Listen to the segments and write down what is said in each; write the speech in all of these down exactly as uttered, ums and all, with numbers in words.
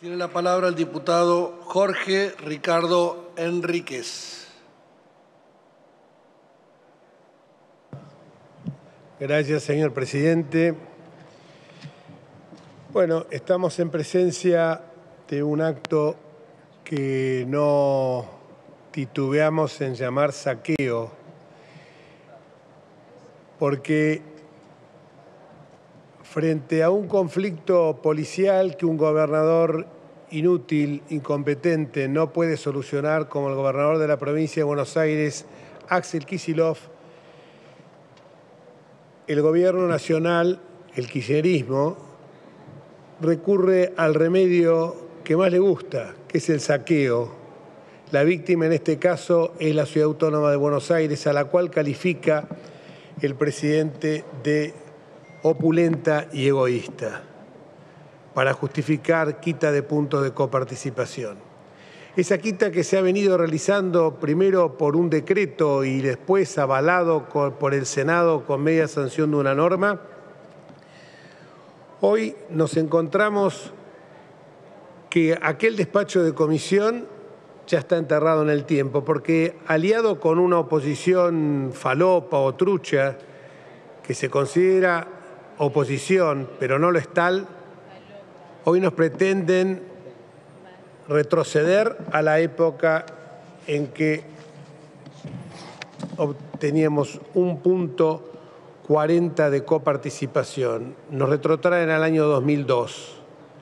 Tiene la palabra el diputado Jorge Ricardo Enríquez. Gracias, señor presidente. Bueno, estamos en presencia de un acto que no titubeamos en llamar saqueo, porque frente a un conflicto policial que un gobernador inútil, incompetente, no puede solucionar, como el gobernador de la provincia de Buenos Aires, Axel Kicillof, el gobierno nacional, el kirchnerismo, recurre al remedio que más le gusta, que es el saqueo. La víctima en este caso es la Ciudad Autónoma de Buenos Aires, a la cual califica el presidente de opulenta y egoísta, para justificar quita de puntos de coparticipación. Esa quita que se ha venido realizando primero por un decreto y después avalado por el Senado con media sanción de una norma, hoy nos encontramos que aquel despacho de comisión ya está enterrado en el tiempo, porque aliado con una oposición falopa o trucha que se considera oposición, pero no lo es tal, hoy nos pretenden retroceder a la época en que obteníamos un punto cuarenta de coparticipación. Nos retrotraen al año dos mil dos.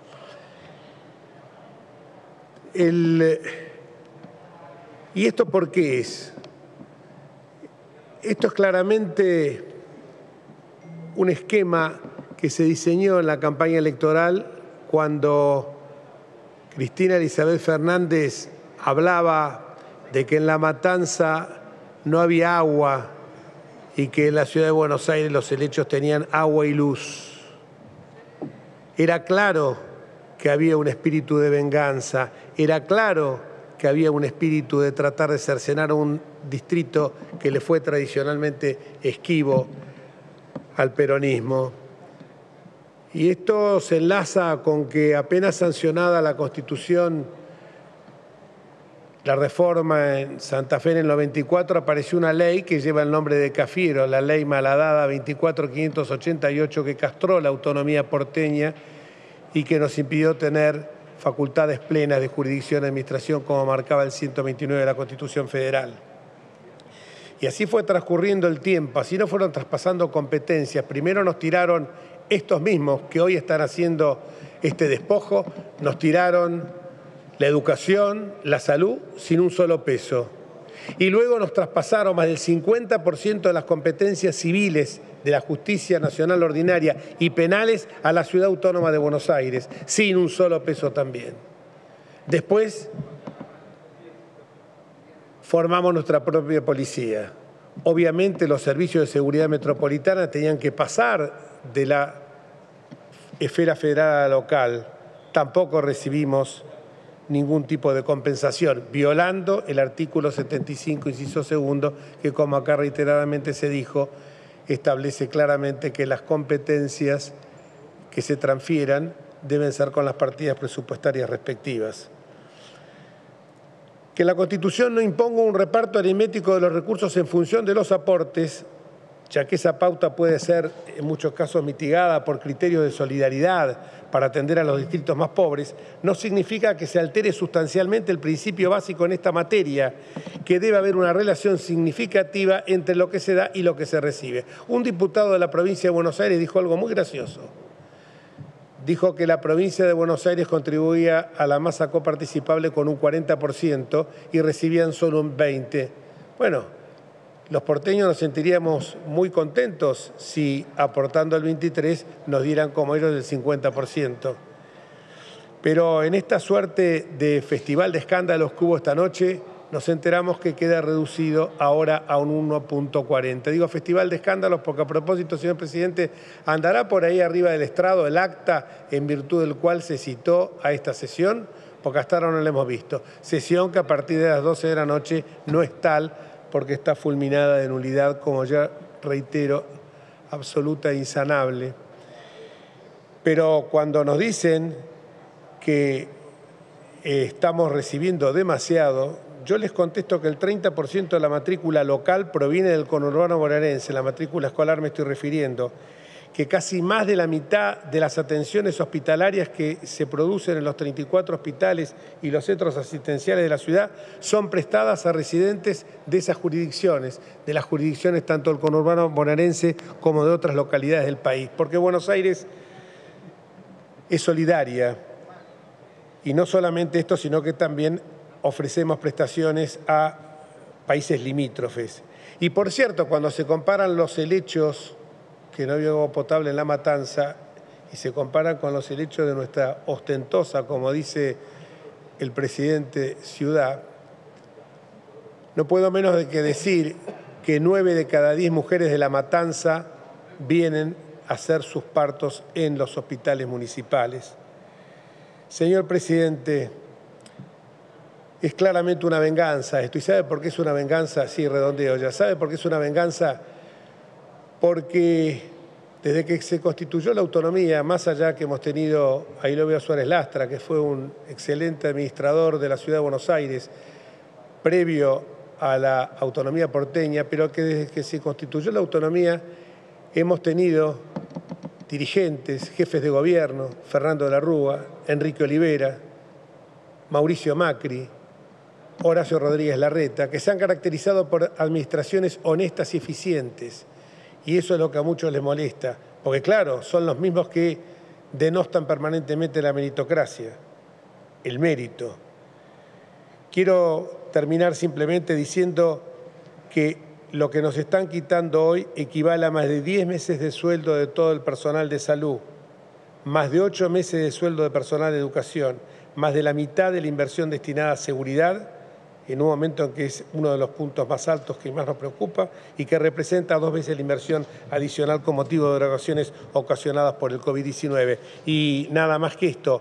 El, ¿Y esto por qué es? Esto es claramente un esquema que se diseñó en la campaña electoral cuando Cristina Elizabeth Fernández hablaba de que en La Matanza no había agua y que en la ciudad de Buenos Aires los helechos tenían agua y luz. Era claro que había un espíritu de venganza, era claro que había un espíritu de tratar de cercenar a un distrito que le fue tradicionalmente esquivo al peronismo. Y esto se enlaza con que apenas sancionada la Constitución, la reforma en Santa Fe en el noventa y cuatro, apareció una ley que lleva el nombre de Cafiero, la ley malhadada veinticuatro mil quinientos ochenta y ocho, que castró la autonomía porteña y que nos impidió tener facultades plenas de jurisdicción y administración como marcaba el ciento veintinueve de la Constitución Federal. Y así fue transcurriendo el tiempo, así no fueron traspasando competencias. Primero nos tiraron estos mismos que hoy están haciendo este despojo, nos tiraron la educación, la salud, sin un solo peso. Y luego nos traspasaron más del cincuenta por ciento de las competencias civiles de la Justicia Nacional Ordinaria y penales a la Ciudad Autónoma de Buenos Aires, sin un solo peso también. Después formamos nuestra propia policía. Obviamente los servicios de seguridad metropolitana tenían que pasar de la esfera federal a la local. Tampoco recibimos ningún tipo de compensación, violando el artículo setenta y cinco, inciso segundo, que como acá reiteradamente se dijo, establece claramente que las competencias que se transfieran deben ser con las partidas presupuestarias respectivas. Que la Constitución no imponga un reparto aritmético de los recursos en función de los aportes, ya que esa pauta puede ser en muchos casos mitigada por criterios de solidaridad para atender a los distritos más pobres, no significa que se altere sustancialmente el principio básico en esta materia, que debe haber una relación significativa entre lo que se da y lo que se recibe. Un diputado de la provincia de Buenos Aires dijo algo muy gracioso. Dijo que la provincia de Buenos Aires contribuía a la masa coparticipable con un cuarenta por ciento y recibían solo un veinte por ciento. Bueno, los porteños nos sentiríamos muy contentos si, aportando el veintitrés por ciento, nos dieran como ellos el cincuenta por ciento. Pero en esta suerte de festival de escándalos que hubo esta noche, nos enteramos que queda reducido ahora a un uno punto cuarenta. Digo festival de escándalos porque, a propósito, señor presidente, andará por ahí arriba del estrado el acta en virtud del cual se citó a esta sesión, porque hasta ahora no la hemos visto. Sesión que a partir de las doce de la noche no es tal, porque está fulminada de nulidad, como ya reitero, absoluta e insanable. Pero cuando nos dicen que eh, estamos recibiendo demasiado. Yo les contesto que el treinta por ciento de la matrícula local proviene del conurbano bonaerense, la matrícula escolar me estoy refiriendo, que casi más de la mitad de las atenciones hospitalarias que se producen en los treinta y cuatro hospitales y los centros asistenciales de la ciudad son prestadas a residentes de esas jurisdicciones, de las jurisdicciones tanto del conurbano bonaerense como de otras localidades del país. Porque Buenos Aires es solidaria y no solamente esto, sino que también ofrecemos prestaciones a países limítrofes. Y por cierto, cuando se comparan los helechos que no había agua potable en La Matanza y se comparan con los helechos de nuestra ostentosa, como dice el presidente Ciudad, no puedo menos de que decir que nueve de cada diez mujeres de La Matanza vienen a hacer sus partos en los hospitales municipales. Señor presidente, es claramente una venganza esto. ¿Y sabe por qué es una venganza? Sí, redondeo ya. ¿Sabe por qué es una venganza? Porque desde que se constituyó la autonomía, más allá que hemos tenido a Ilobio Suárez Lastra, que fue un excelente administrador de la ciudad de Buenos Aires, previo a la autonomía porteña, pero que desde que se constituyó la autonomía hemos tenido dirigentes, jefes de gobierno, Fernando de la Rúa, Enrique Olivera, Mauricio Macri, Horacio Rodríguez Larreta, que se han caracterizado por administraciones honestas y eficientes. Y eso es lo que a muchos les molesta, porque claro, son los mismos que denostan permanentemente la meritocracia, el mérito. Quiero terminar simplemente diciendo que lo que nos están quitando hoy equivale a más de diez meses de sueldo de todo el personal de salud, más de ocho meses de sueldo de personal de educación, más de la mitad de la inversión destinada a seguridad, en un momento en que es uno de los puntos más altos que más nos preocupa y que representa dos veces la inversión adicional con motivo de erogaciones ocasionadas por el COVID diecinueve. Y nada más que esto,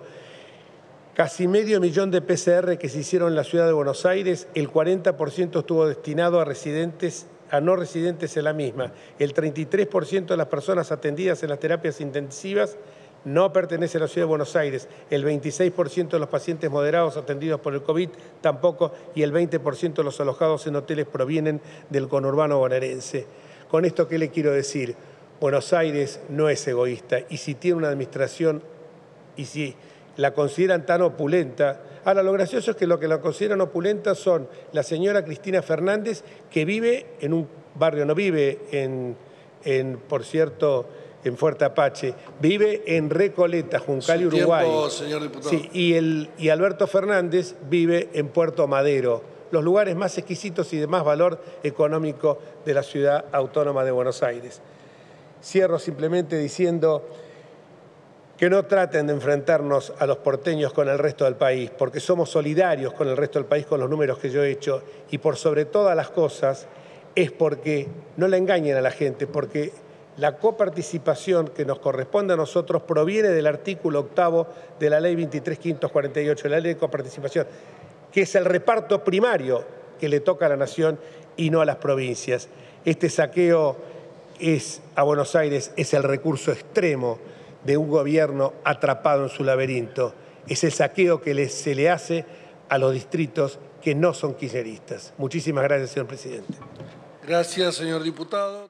casi medio millón de P C R que se hicieron en la ciudad de Buenos Aires, el cuarenta por ciento estuvo destinado a residentes, a no residentes en la misma. El treinta y tres por ciento de las personas atendidas en las terapias intensivas no pertenece a la ciudad de Buenos Aires, el veintiséis por ciento de los pacientes moderados atendidos por el COVID tampoco, y el veinte por ciento de los alojados en hoteles provienen del conurbano bonaerense. Con esto, ¿qué le quiero decir? Buenos Aires no es egoísta, y si tiene una administración, y si la consideran tan opulenta. Ahora, lo gracioso es que lo que la consideran opulenta son la señora Cristina Fernández, que vive en un barrio, no vive en, en por cierto, en Fuerte Apache, vive en Recoleta, Juncal y Uruguay. Tiempo, señor diputado. Sí, y, el, y Alberto Fernández vive en Puerto Madero, los lugares más exquisitos y de más valor económico de la ciudad autónoma de Buenos Aires. Cierro simplemente diciendo que no traten de enfrentarnos a los porteños con el resto del país, porque somos solidarios con el resto del país con los números que yo he hecho, y por sobre todas las cosas es porque no le engañen a la gente, porque la coparticipación que nos corresponde a nosotros proviene del artículo octavo de la ley veintitrés mil quinientos cuarenta y ocho, la ley de coparticipación, que es el reparto primario que le toca a la nación y no a las provincias. Este saqueo es, a Buenos Aires es el recurso extremo de un gobierno atrapado en su laberinto. Es el saqueo que le, se le hace a los distritos que no son kirchneristas. Muchísimas gracias, señor presidente. Gracias, señor diputado.